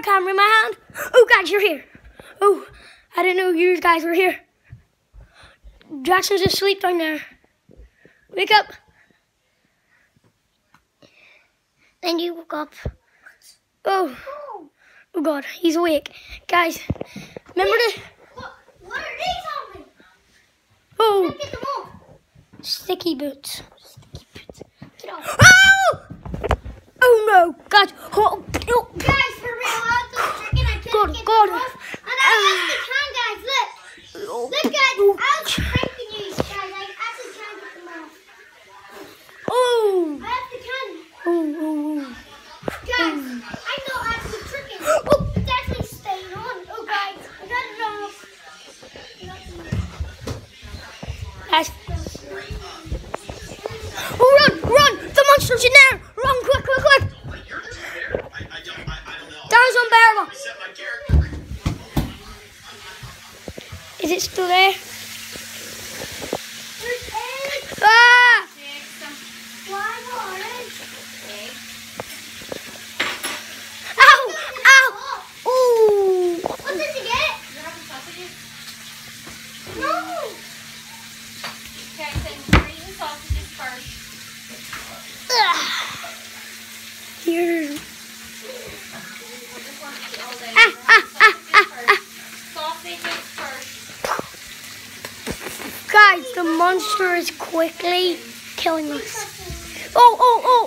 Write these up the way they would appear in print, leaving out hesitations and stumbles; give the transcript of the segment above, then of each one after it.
camera in my hand. Oh, guys, you're here. Oh, I didn't know you guys were here. Jackson's asleep down there. Wake up. And you woke up. Oh. Oh, God, he's awake. Guys, remember the... What are these on me? Oh. Get them off. Sticky boots. Sticky boots. Get off. Oh! Oh, no. God. Oh, oh. Guys, for real, I was tricking. I couldn't get God. them off. And I actually can, guys. Look. Look, guys. I was pranking you, guys. I actually can get them off. Oh. I actually can. Oh. Guys, I'm not actually tricking. Oh, it's actually staying on. Oh, guys. I got it off. Guys. Oh, run. The monster's in there. Run, quick. That was unbearable. Is it still there? There's eggs. Ah! Why orange? Ow! Ooh! What did you get? No. Okay, so you're eating sausages first. Here. I just want to eat all day. Sausages first. Guys, the monster is quickly killing us. Oh!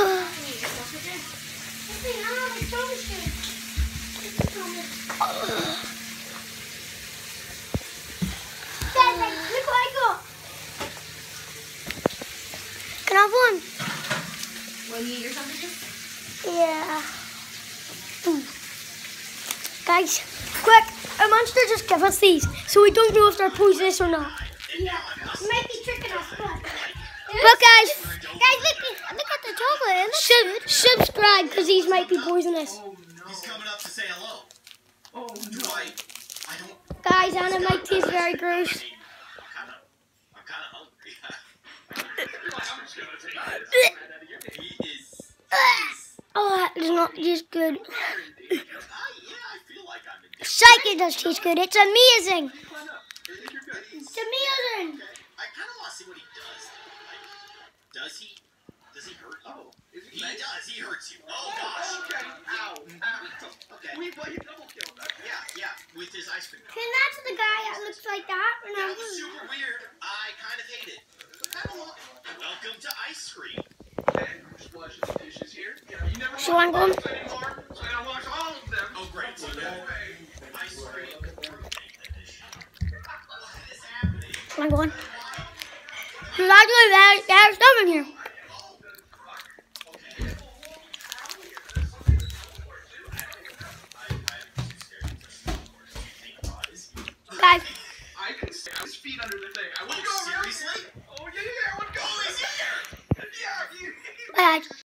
Can I have one? Will you eat your sausages? Yeah. Guys, quick! A monster just gave us these, so we don't know if they're poisonous or not. Yeah, you might be tricking us, but... But guys, look at the chocolate. subscribe because these might be poisonous. He's coming up to say hello. Oh, Dwight. I don't... Guys, and it might taste very gross. I'm kind of hungry. He is... Oh, that does not taste good. Yeah, I feel like I'm in... Psych, it does taste good. It's amazing. It's amazing. I kind of want to see what he does. Like, does he hurt you? Oh, he does. He hurts you. Oh, gosh. Okay. Ow. Okay. We play double kill. Yeah. With his ice cream. And that's the guy that looks like that. When I That was was... super weird. I kind of hate it. Welcome to ice cream. So I'm going. Oh, great. So ice cream. What is happening? I'm going. There's actually there's stuff in here. Guys, I can see his feet under the thing. I would Oh, go around. seriously? Oh, yeah, I would go. Oh, he's in there. Yeah, guys,